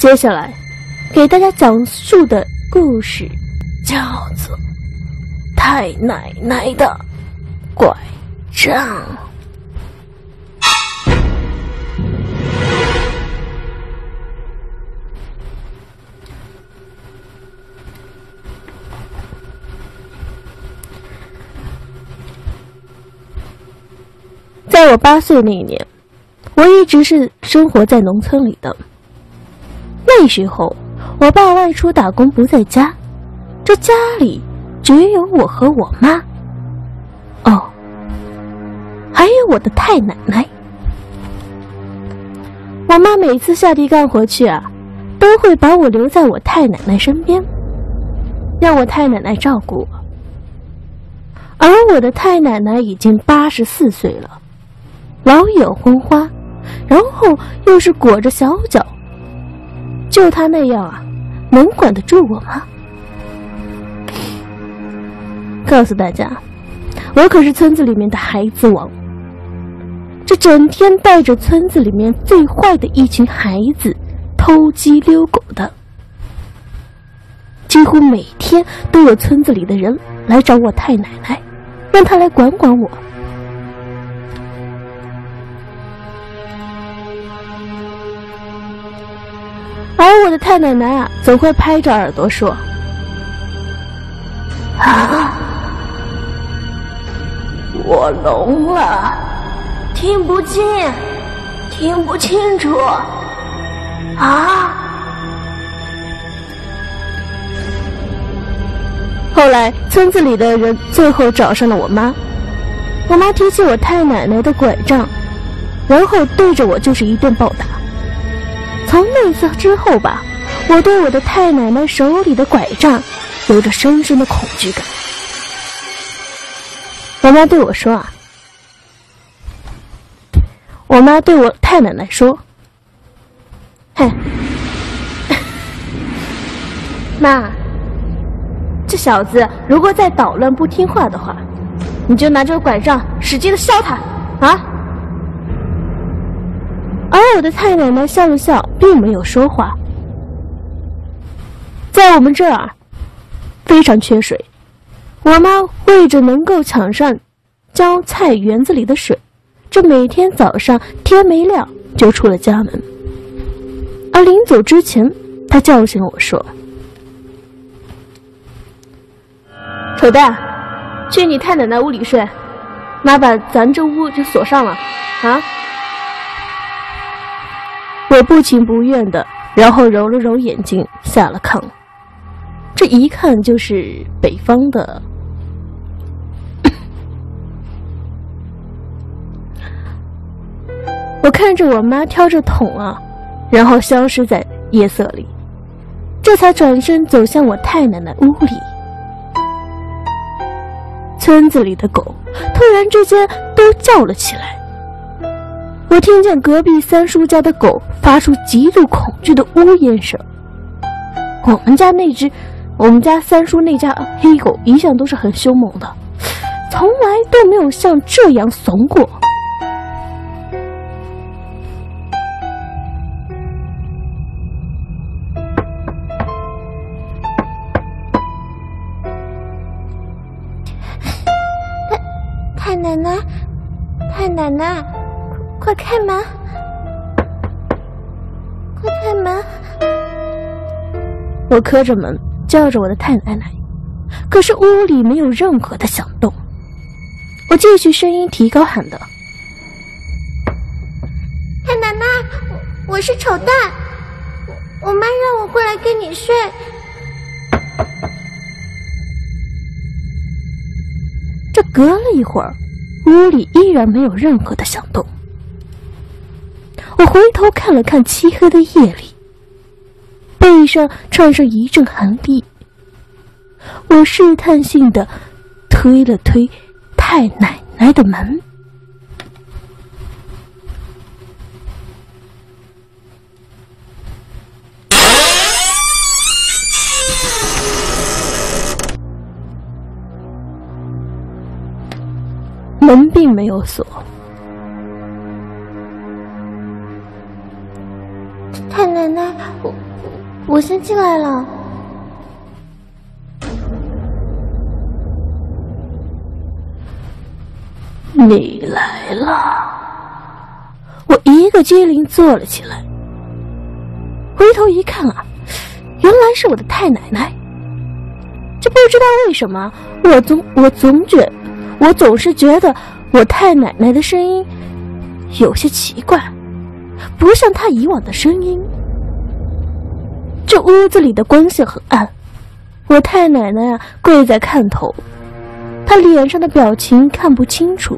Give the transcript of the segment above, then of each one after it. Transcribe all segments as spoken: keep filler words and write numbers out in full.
接下来给大家讲述的故事叫做太奶奶的拐杖。在我八岁那一年，我一直是生活在农村里的。那时候我爸外出打工不在家，这家里只有我和我妈，哦，还有我的太奶奶。我妈每次下地干活去啊，都会把我留在我太奶奶身边，让我太奶奶照顾我。而我的太奶奶已经八十四岁了，老眼昏花，然后又是裹着小脚，就她那样啊，能管得住我吗？告诉大家，我可是村子里面的孩子王，这整天带着村子里面最坏的一群孩子偷鸡溜狗的，几乎每天都有村子里的人来找我太奶奶，让她来管管我。而我的太奶奶啊，总会拍着耳朵说：“啊，我聋了，听不见，听不清楚，啊！”后来村子里的人最后找上了我妈，我妈提起我太奶奶的拐杖，然后对着我就是一顿暴打。从那次之后吧，我对我的太奶奶手里的拐杖有着深深的恐惧感。我妈对我说啊，我妈对我太奶奶说：“嘿，妈，这小子如果再捣乱不听话的话，你就拿这个拐杖使劲的削他啊！”而我的太奶奶笑了笑，并没有说话。在我们这儿非常缺水，我妈为着能够抢上浇菜园子里的水，这每天早上天没亮就出了家门。而临走之前，她叫醒我说：“丑蛋，去你太奶奶屋里睡，妈把咱这屋就锁上了啊！”我不情不愿的，然后揉了揉眼睛，下了炕。这一看就是北方的。我看着我妈挑着桶啊，然后消失在夜色里，这才转身走向我太奶奶屋里。村子里的狗突然之间都叫了起来。我听见隔壁三叔家的狗发出极度恐惧的呜咽声。我们家那只，我们家三叔那家黑狗一向都是很凶猛的，从来都没有像这样怂过。太奶奶，太奶奶，快开门！快开门！我磕着门叫着我的太奶奶，可是屋里没有任何的响动。我继续声音提高喊道：“太奶奶，我, 我是丑蛋，我, 我妈让我过来跟你睡。”这隔了一会儿，屋里依然没有任何的响动。我回头看了看漆黑的夜里，背上窜上一阵寒意。我试探性的推了推太奶奶的门。门并没有锁。 太奶奶，我我先进来了。 你来了。我一个机灵坐了起来，回头一看啊，原来是我的太奶奶。这不知道为什么，我总我总觉我总是觉得我太奶奶的声音有些奇怪，不像她以往的声音。这屋子里的光线很暗，我太奶奶啊跪在看头，她脸上的表情看不清楚。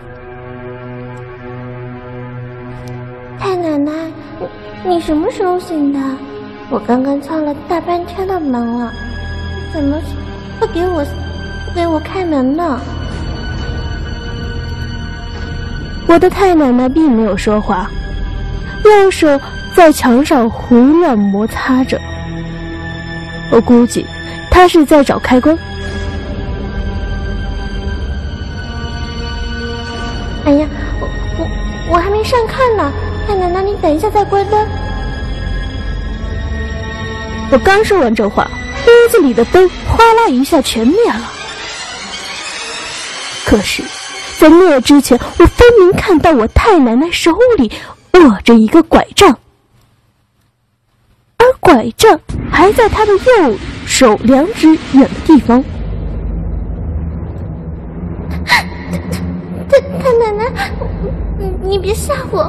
太奶奶，你你什么时候醒的？我刚刚敲了大半天的门了，怎么不给我不给我开门呢？ 我的太奶奶并没有说话，右手在墙上胡乱摩擦着，我估计她是在找开关。 哎呀，我我我还没上炕呢，太奶奶，你等一下再关灯。 我刚说完这话，屋子里的灯哗啦一下全灭了。可是在灭之前，我分明看到我太奶奶手里握着一个拐杖，而拐杖还在她的右手两指远的地方。 太太奶奶，你你别吓我！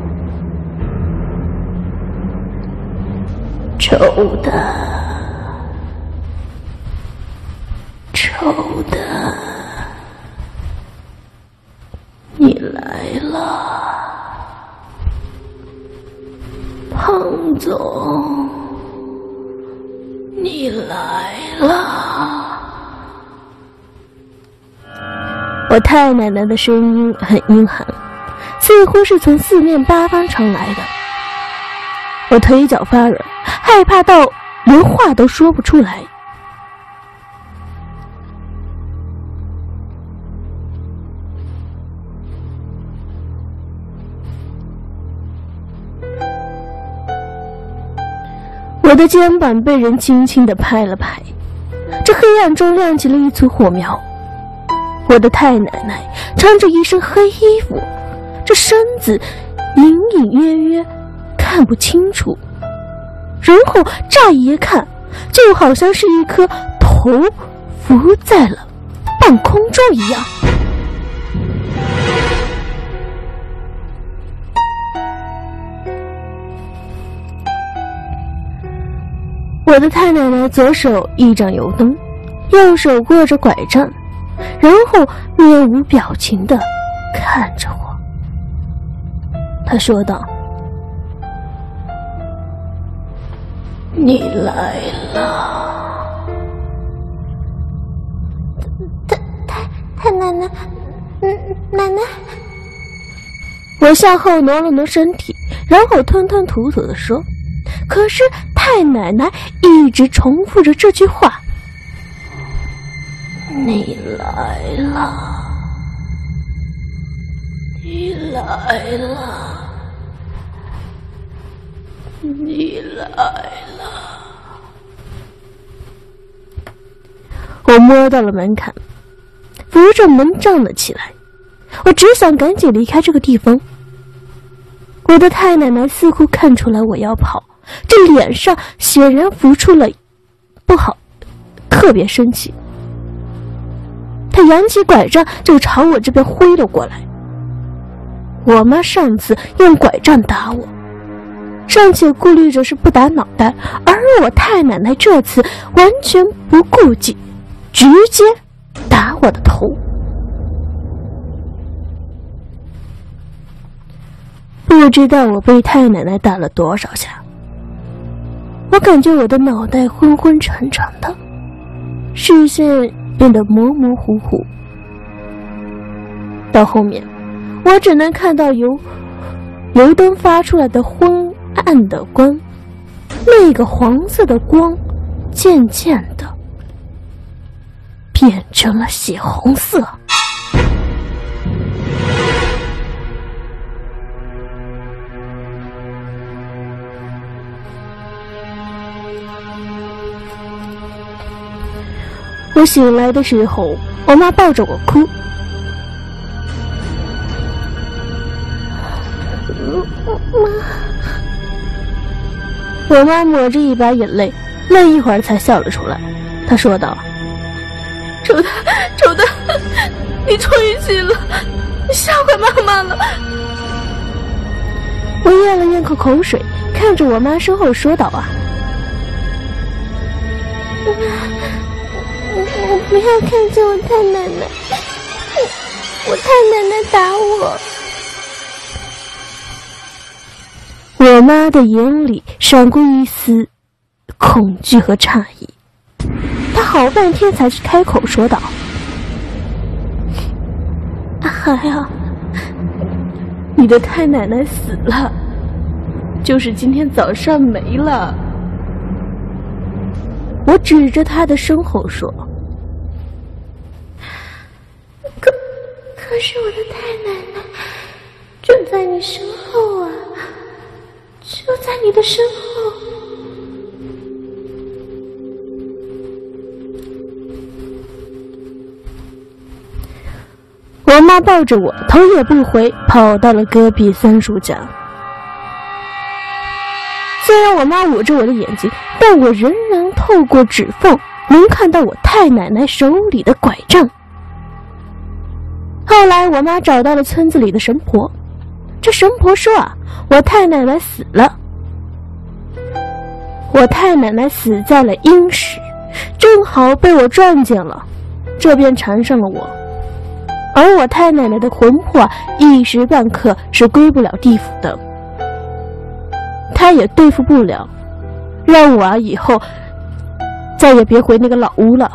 丑的，丑的，你来了，庞总，你来了。我太奶奶的声音很阴寒，似乎是从四面八方传来的。我腿脚发软，害怕到连话都说不出来。我的肩膀被人轻轻地拍了拍，这黑暗中亮起了一簇火苗。我的太奶奶穿着一身黑衣服，这身子隐隐约约看不清楚，然后乍一看就好像是一颗头浮在了半空中一样。我的太奶奶左手一盏油灯，右手握着拐杖，然后面无表情地看着我。她说道：你来了。 太太太奶奶，嗯，奶奶。 我向后挪了挪身体，然后吞吞吐吐地说，可是太奶奶一直重复着这句话：你来了，你来了，你来了。我摸到了门槛，扶着门站了起来，我只想赶紧离开这个地方。我的太奶奶似乎看出来我要跑，这脸上显然浮出了不好，特别生气。她扬起拐杖就朝我这边挥了过来。我妈上次用拐杖打我，尚且顾虑着是不打脑袋，而我太奶奶这次完全不顾忌，直接打我的头。不知道我被太奶奶打了多少下，我感觉我的脑袋昏昏沉沉的，视线变得模模糊糊。到后面，我只能看到由油灯发出来的昏暗的光，那个黄色的光渐渐的变成了血红色。 我醒来的时候，我妈抱着我哭。妈，我妈抹着一把眼泪，愣一会儿才笑了出来。她说道：“ 周的，周的，你终于醒了，你吓坏妈妈了。” 我咽了咽口口水，看着我妈身后说道：“啊， 我我不要看见我太奶奶，我太奶奶打我。” 我妈的眼里闪过一丝恐惧和诧异，她好半天才开口说道：“ 大海啊， 你的太奶奶死了，就是今天早上没了。”我指着她的身后说：“ 可可是我的太奶奶就在你身后啊，就在你的身后。” 我妈抱着我，头也不回，跑到了隔壁三叔家。虽然我妈捂着我的眼睛，但我仍然透过指缝能看到我太奶奶手里的拐杖。后来我妈找到了村子里的神婆，这神婆说啊，我太奶奶死了。我太奶奶死在了阴时，正好被我撞见了，这便缠上了我。而我太奶奶的魂魄啊，一时半刻是归不了地府的，她也对付不了，让我啊以后再也别回那个老屋了。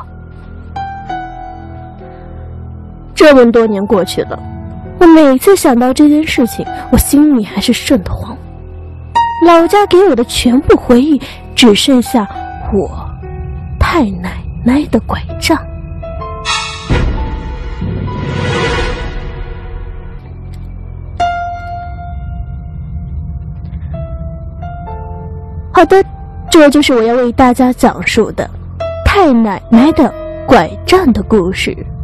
这么多年过去了，我每次想到这件事情，我心里还是瘆得慌。老家给我的全部回忆，只剩下我太奶奶的拐杖。好的，这就是我要为大家讲述的太奶奶的拐杖的故事。